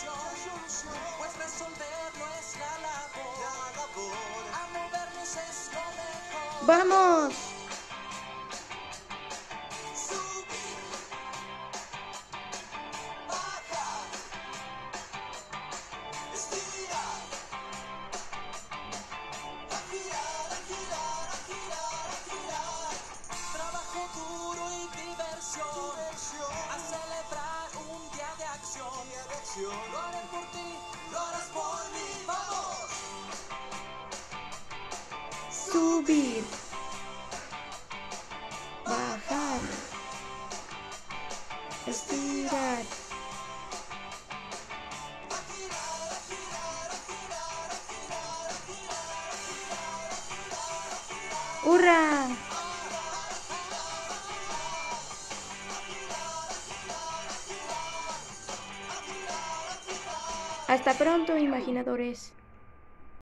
solución, pues resolverlo es la labor. A movernos es lo mejor. ¡Vamos! Subir, bajar, estirar, a girar, a girar, a girar, a girar. Trabajo duro y diversión, a celebrar un día de acción. Lo haré por ti, lo harás por mí. ¡Vamos! Subir, bajar, estirar. ¡Hurra! Hasta pronto, imaginadores.